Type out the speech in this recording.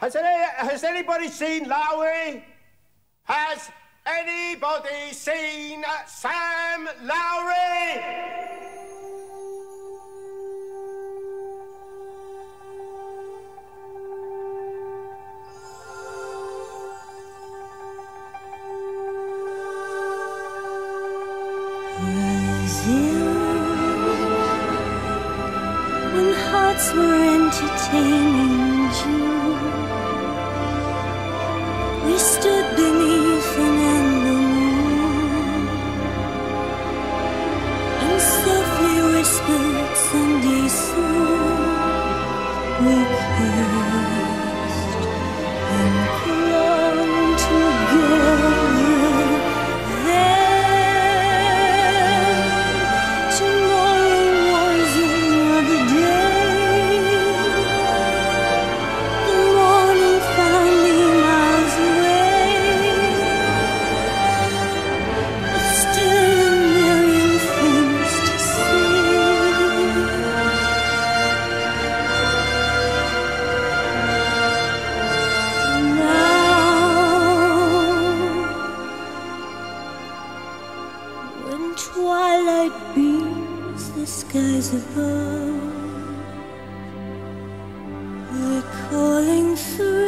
Has anybody seen Lowry? Has anybody seen Sam Lowry? When hearts were entertaining June, we stood beneath an amber moon and softly whispered Sunday soon. We kissed and clung together. When twilight beams the skies above, we're calling through.